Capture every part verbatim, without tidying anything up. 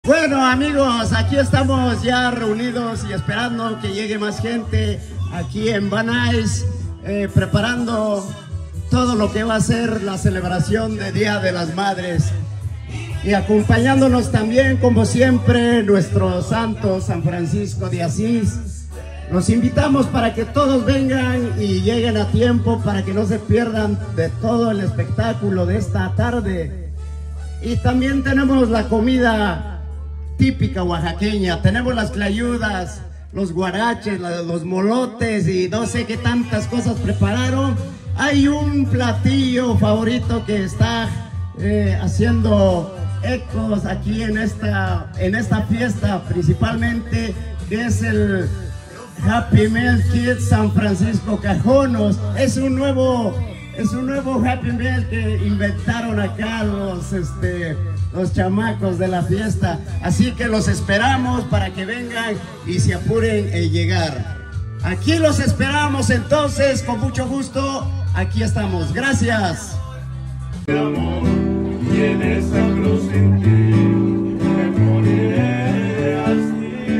Bueno, amigos, aquí estamos ya reunidos y esperando que llegue más gente aquí en Van Nuys, eh, preparando todo lo que va a ser la celebración de Día de las Madres. Y acompañándonos también, como siempre, nuestro santo San Francisco de Asís. Los invitamos para que todos vengan y lleguen a tiempo para que no se pierdan de todo el espectáculo de esta tarde. Y también tenemos la comida típica oaxaqueña, tenemos las clayudas, los guaraches, los molotes y no sé qué tantas cosas prepararon. Hay un platillo favorito que está eh, haciendo ecos aquí en esta, en esta fiesta principalmente, que es el Happy Meal Kit San Francisco Cajonos. Es un nuevo, es un nuevo Happy Meal que inventaron acá los, este, los chamacos de la fiesta. Así que los esperamos para que vengan y se apuren en llegar. Aquí los esperamos entonces, con mucho gusto. Aquí estamos. Gracias. Amor, tienes a cruz en ti, me moriré así.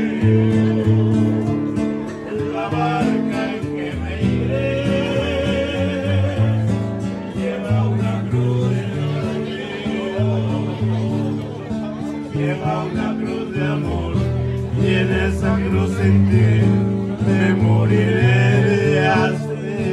La barca en que me iré lleva una cruz de amor, lleva una cruz de amor, tienes a cruz en ti, me moriré así.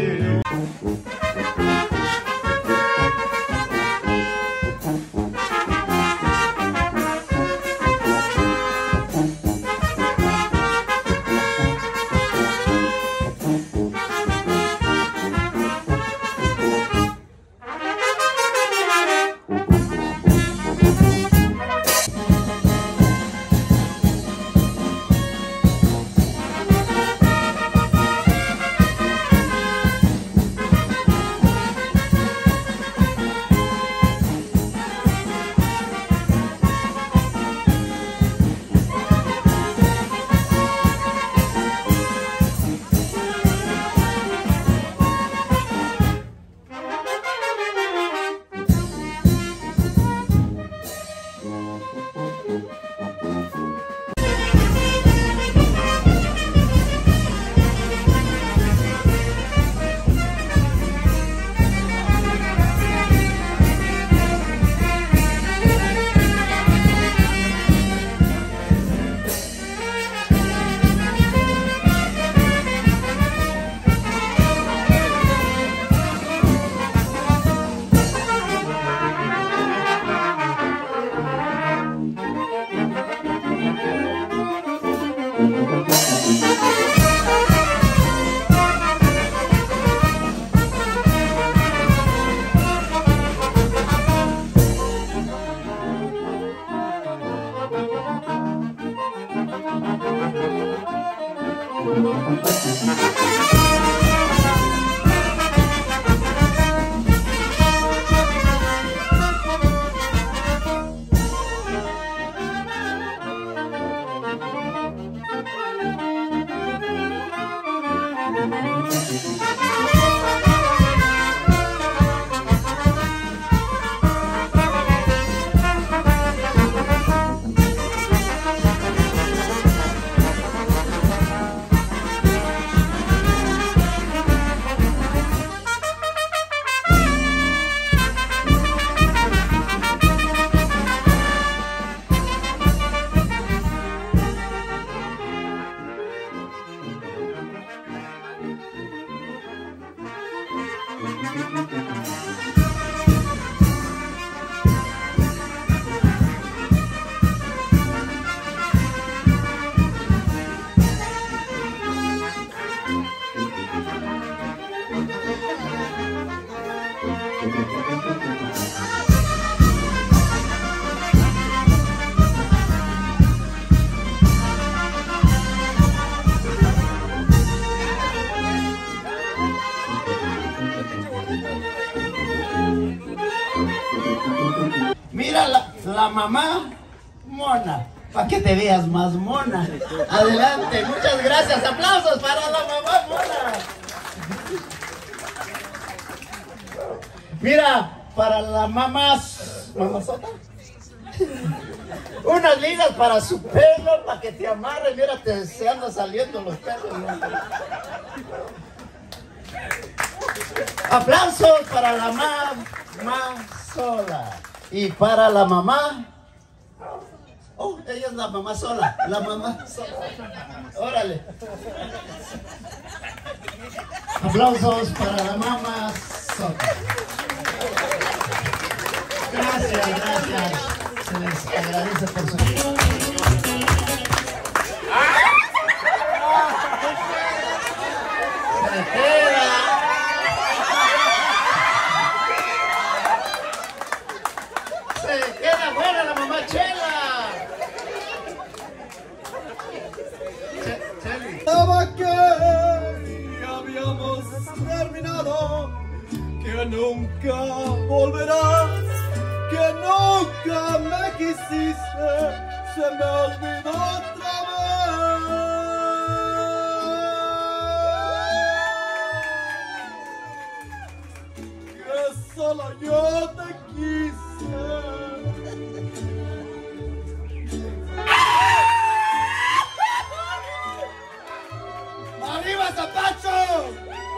Mira la, la mamá mona, para que te veas más mona. Adelante, muchas gracias. Aplausos para la mamá mona. Mira, para la mamá mamazota. Unas ligas para su pelo, para que te amarre. Mírate, se andan saliendo los pelos. Aplausos para la mamá sola. Y para la mamá. Oh, ella es la mamá sola. La mamá sola. Órale. Aplausos para la mamá sola. Gracias, gracias. Se les agradece por su tiempo. Se queda. Se queda buena la mamá Chela. Pensaba que habíamos terminado, que nunca volverás, que nunca me quisiste, se me olvidó otra vez, que solo yo te quise. ¡Arriba, Zapacho!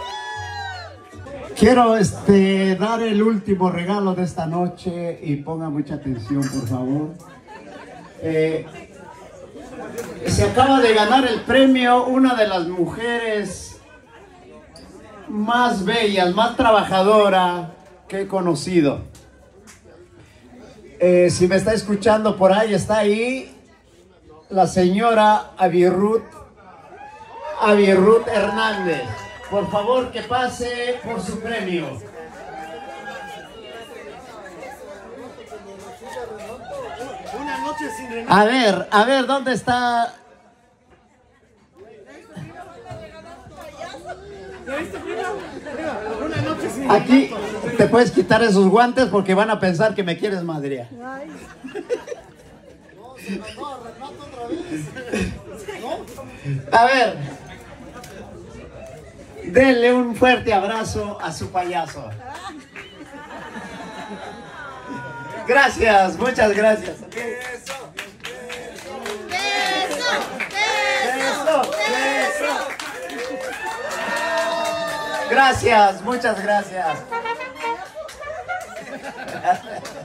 Quiero este, dar el último regalo de esta noche y ponga mucha atención, por favor. Eh, se acaba de ganar el premio una de las mujeres más bellas, más trabajadora que he conocido. Eh, si me está escuchando por ahí, está ahí la señora Abirut, Abirut Hernández. Por favor, que pase por su premio. Una noche sin Renato. A ver, a ver, ¿dónde está? Una noche sin Aquí te puedes quitar esos guantes porque van a pensar que me quieres madrear. A ver. Denle un fuerte abrazo a su payaso. Gracias, muchas gracias. Eso, Eso, eso. Gracias, muchas gracias.